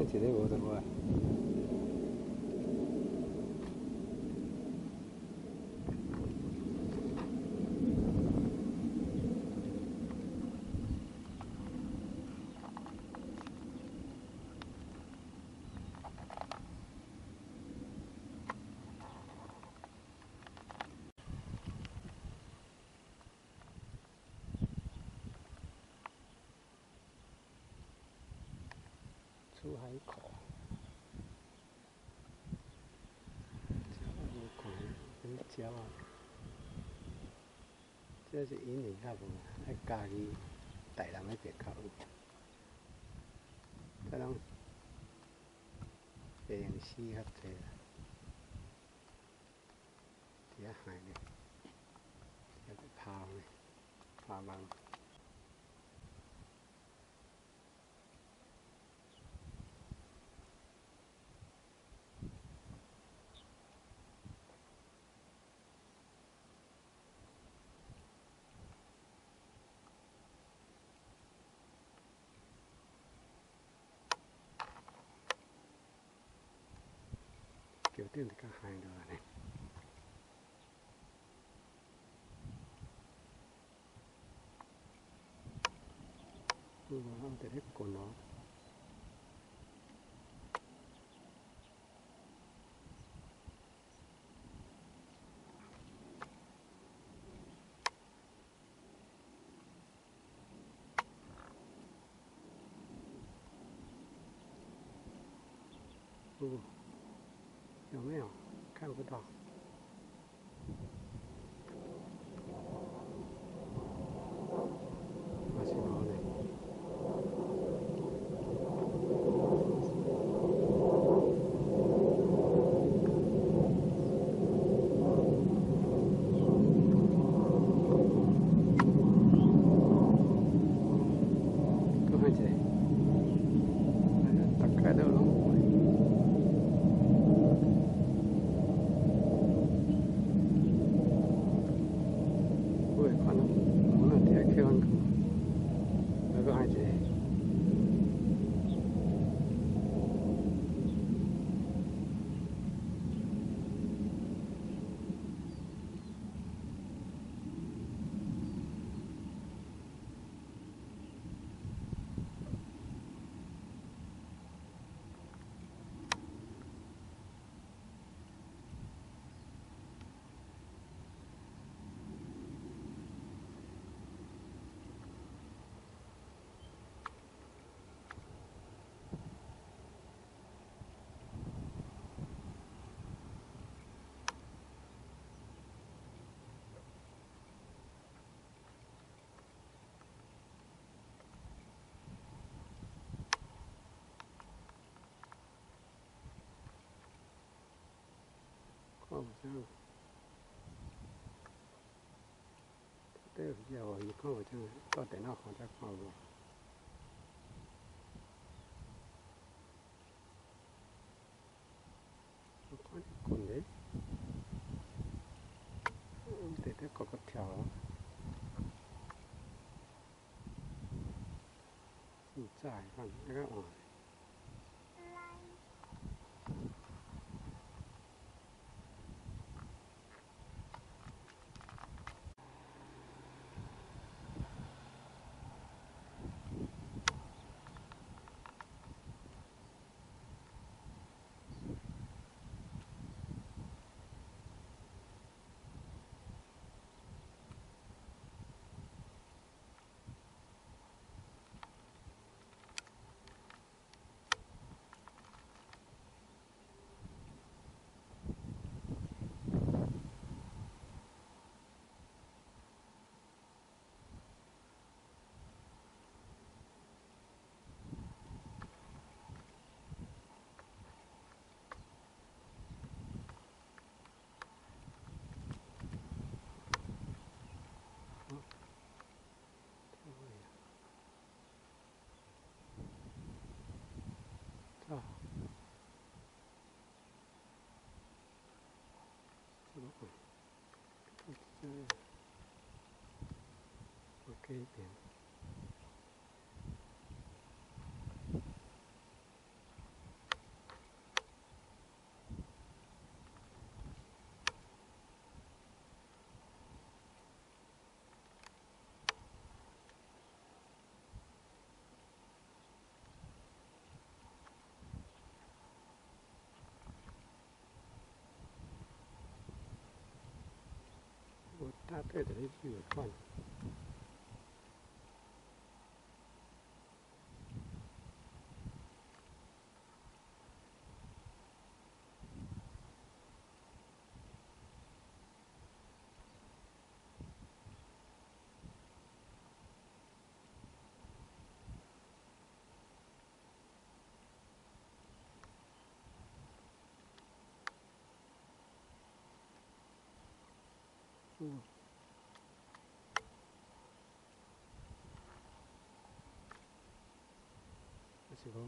一个无得我。出海口，我看很鸟啊，这是引领较无，爱家己大人迄边较有，这拢白用死较济啦，伫遐海呢，遐个抛呢，抛网。桥顶就较海落安尼。我伫咧滚哦。有没有？看不到。还是无呢？搁看一个，大概都拢有。看有啥？这有只哦，伊看有啥？到电脑看才看无。我看你困咧，直直搁跳哦。早会看，那个换。啊，OK 一点。 他对着你就有看。嗯。这个。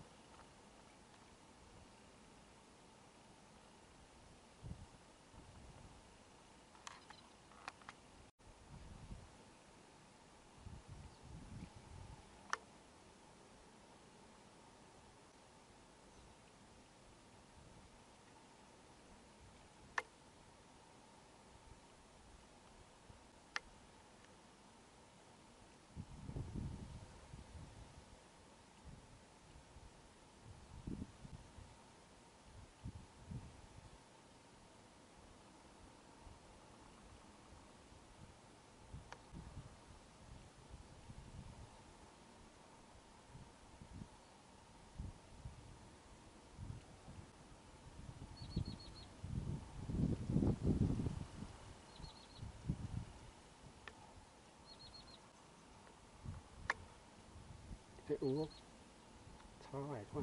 这有炒外款，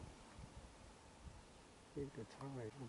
这个炒外款。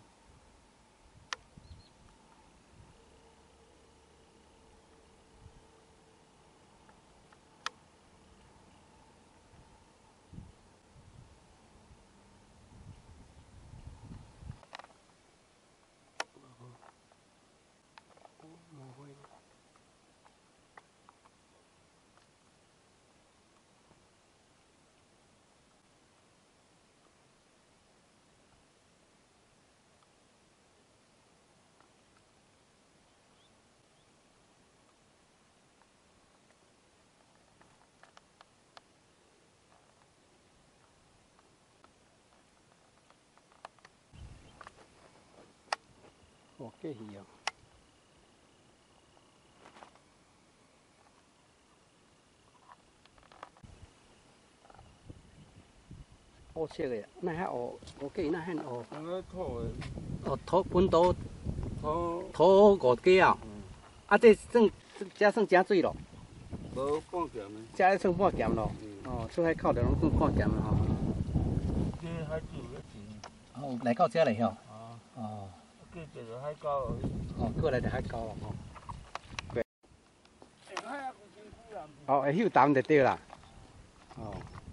哦，这鱼啊！乌色的，那遐乌，乌鸡那遐乌。 那土的。 哦，土本土土 5鸡啊！啊，这算真水咯？ 无半咸的。 这算半咸咯？哦，出海口就拢算半咸了吼。 这海水要钱。 哦，来到这里吼。 啊。 哦。 过一个海沟而已。 哦，过来就海沟咯吼。哦，会休淡就对啦。哦。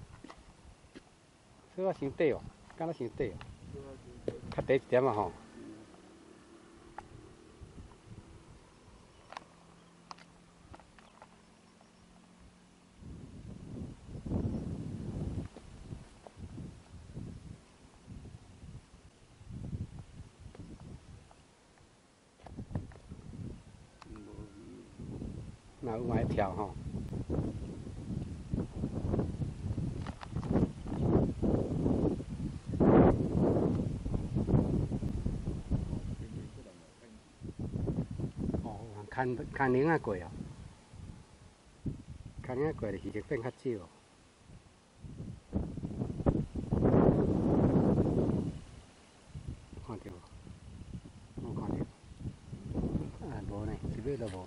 这个伤短哦，敢若伤短哦。较短一点啊吼。那有爱跳吼。哦，牵铃仔过哦。牵铃仔过就是鱼变较少。看到无？我看到。啊，无呢，一尾都无。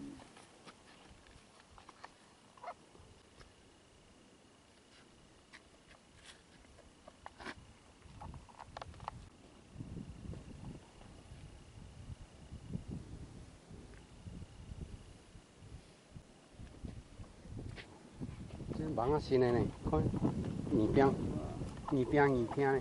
这网啊新的呢，看鱼饼呢。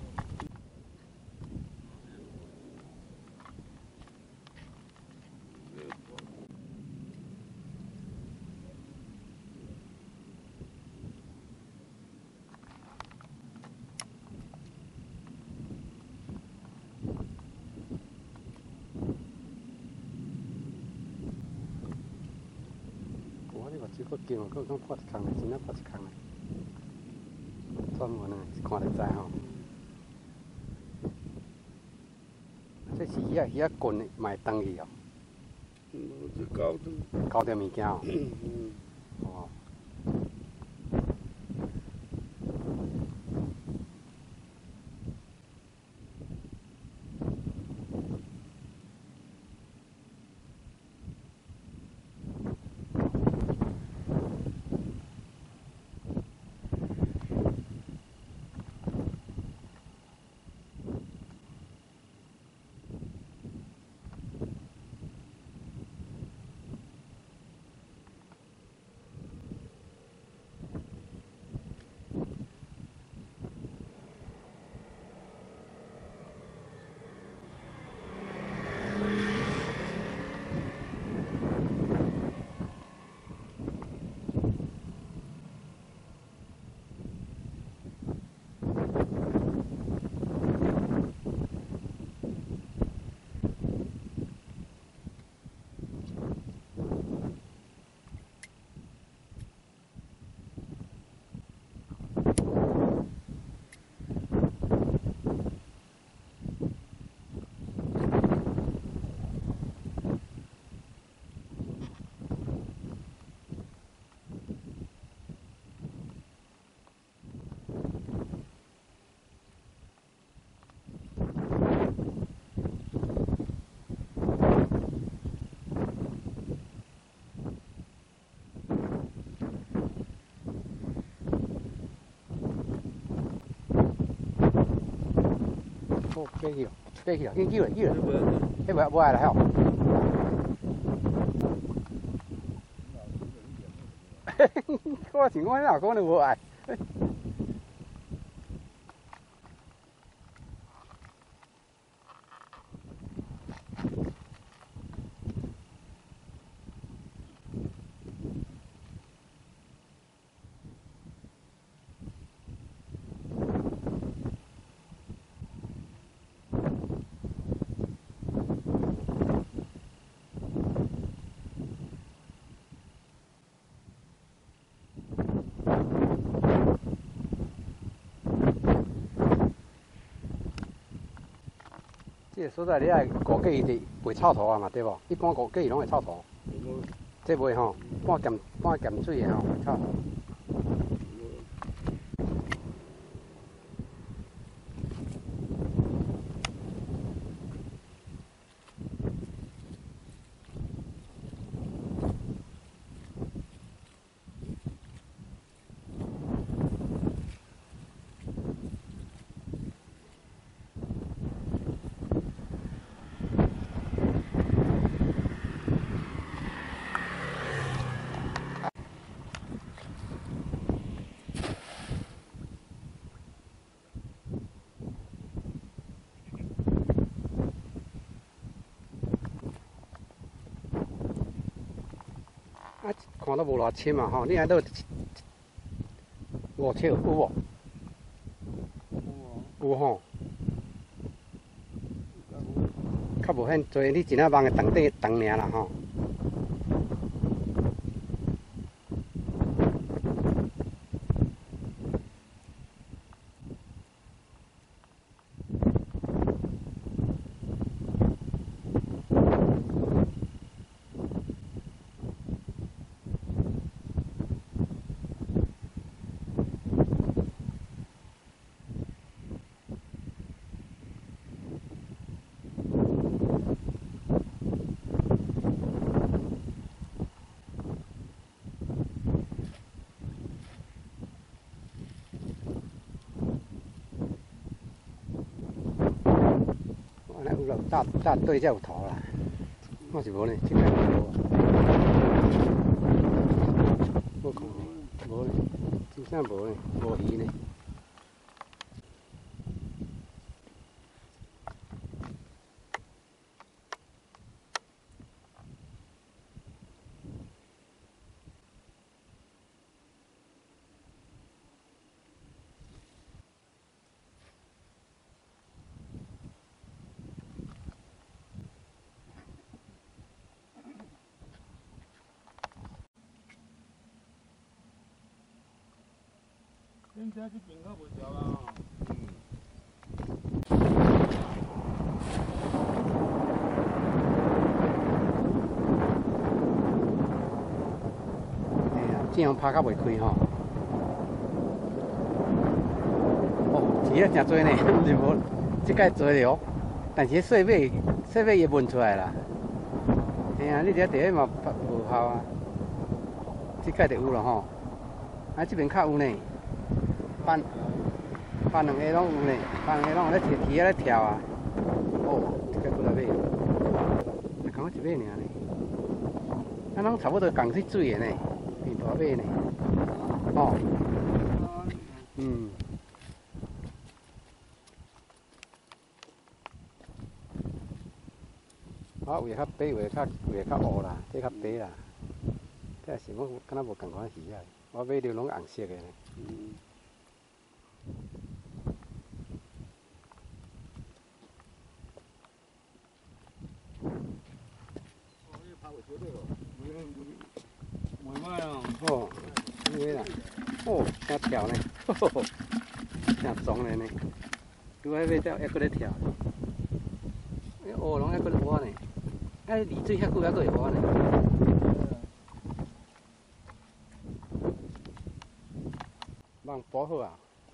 我你目睭搁紧哦，搁讲破一空嘞，真正破一空嘞。专门啊，看就知吼。这是鱼仔棍的，嘛会当去哦。 这搞的。 搞点物件哦。 嗯。 哦。哦，飞去了，飞去了，紧救了，救了，迄无爱了吼。我想讲，哪可能无爱？这个所在你爱顾计伊袂臭土啊嘛，对无？一般顾计伊拢会臭土。这袂吼，半咸水的吼，臭土。啊，看到无偌深嘛吼，你还都5尺有无？有吼。较无遐多，你一领网的重底重尔啦吼。大对才有头啦，我是无呢，真正无啊。我看无呢，真正无呢，无鱼呢。 恁遮去边较无条啦。 正拍较袂开吼。哦，钱啊真多呢，毋是无，即届多了，但是细尾也闻出来啦。嘿啊，你这第一嘛无效啊，即届就有咯吼。啊，这边较有呢，班两个拢有呢，班两个拢有咧鱼咧跳啊。哦，即届过来买，才讲一尾尔呢。啊，拢差不多共去水的呢，变大尾呢。哦，嗯。我有较白，有较乌啦，这较白啦。这是我敢若无共款鱼啊，我买着拢红色的呢。 袂歹啊！ 哦，你啦，哦，真跳呢，真壮的呢。拄仔尾只还搁咧跳，乌龙还搁咧活呢，啊，离水遐久还搁会活呢。网捕好啊。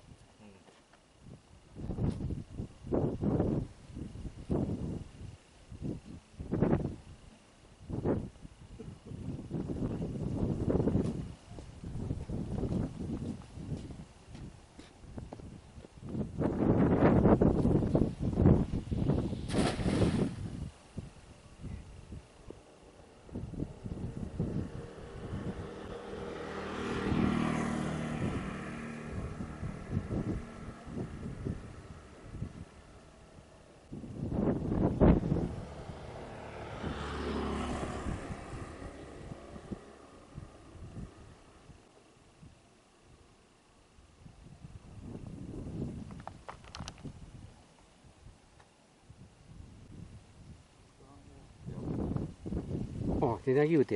哦，真正有着。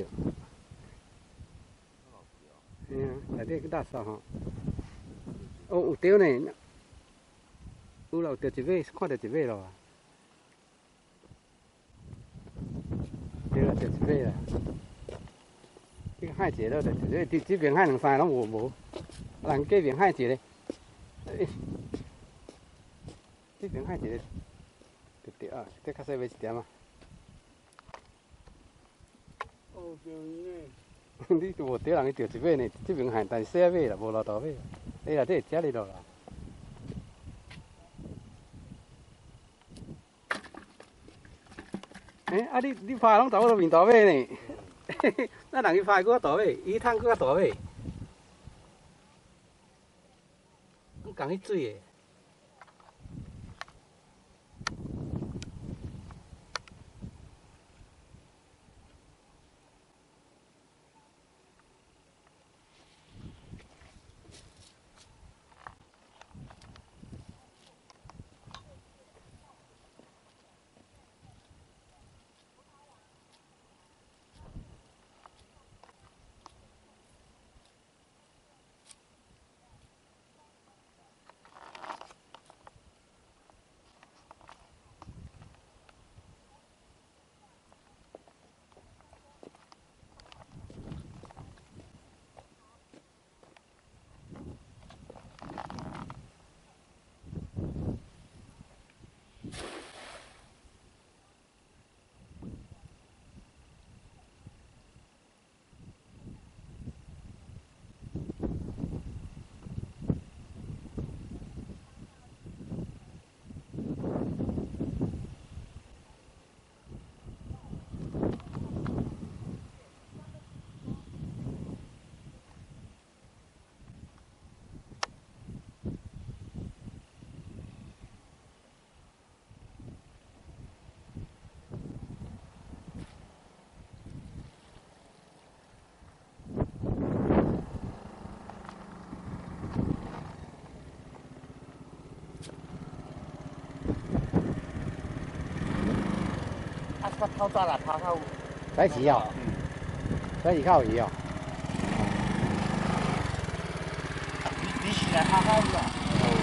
嘿啊，内底垃圾吼。哦，有着呢。有啦，有着一尾，看到一尾咯。对啦，着一尾啦。这个海一个了，这边海两三个拢无，人隔边海一个。这边海一个，就对啊，这较细尾一点啊。 哦，钓鱼呢。 你都无钓人去钓一尾呢，这边海但是小尾啦，无偌大尾。你内底会食哩落啦。啊你拍拢差不多面大尾呢，咱人去拍搁较大尾，鱼桶搁较大尾，拢共迄水的。 较透早啦，透有。 在时哦，在时较有鱼哦。 你是来透有啦。